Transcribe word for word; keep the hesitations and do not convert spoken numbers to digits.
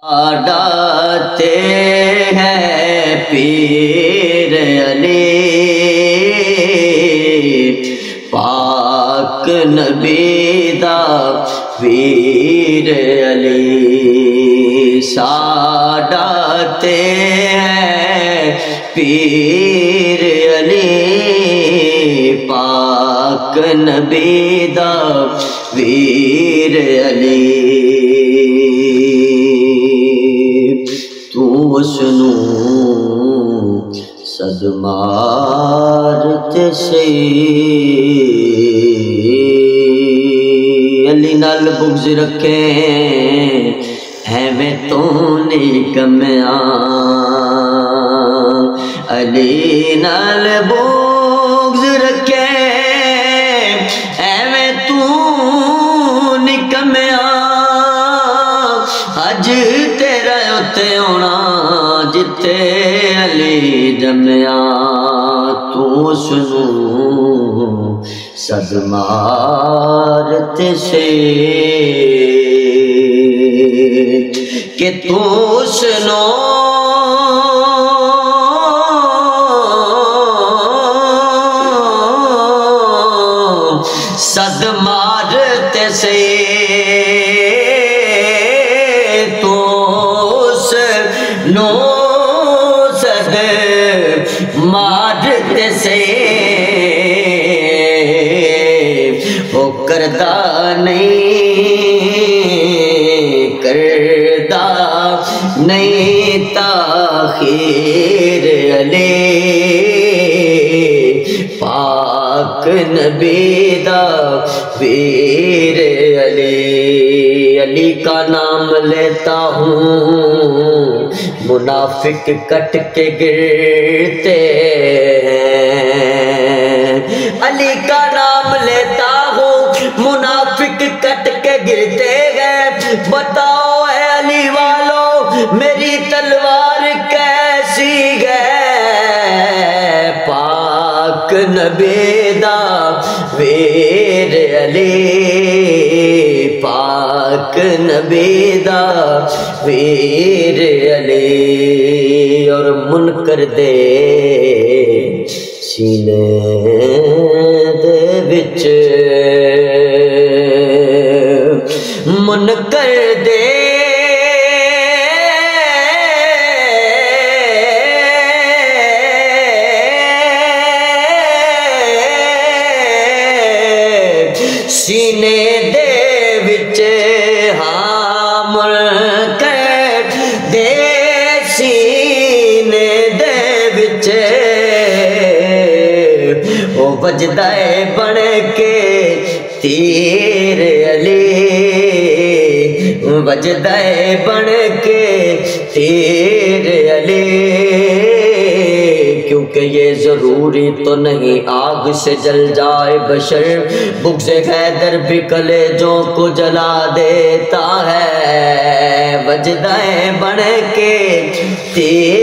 ڈاتے ہیں پیر علی پاک نبی دا پیر علی ساڈاتے ہیں پیر علی پاک نبی دا پیر علی تو اسنو صدمارتے سی علی نال بغض رکھیں ایویں تو نہیں کمیاں علی نال بغض رکھیں ایویں تو نہیں کمیاں اج تیرا اتے ہونا جتے علی جمیا تو سنو صدمارتے سے کہ تو سنو صدمارتے سے تو سنو صدمارتے سے وہ کردہ نہیں کردہ نہیں تاخیر علی پاک نبی دا پیر علی علی کا نام لیتا ہوں منافق کٹ کے گرتے ہیں علی کا نام لیتا ہوں منافق کٹ کے گرتے ہیں بتاؤ اے علی والو میری تلوار کیسی ہے پاک نبی دا پیر علی پاک نبی دا پیر علی اور منکر دے سینے دے وچ منکر دے سینے دے وچ ہاں منکر دے سینے دے وچ او وجدہ بن کے تیر علی وجدہ بن کے تیر علی کیونکہ یہ ضروری تو نہیں آگ سے جل جائے بشر بغض حیدر بھی کلیجوں کو جلا دیتا ہے وجدہ بن کے تیر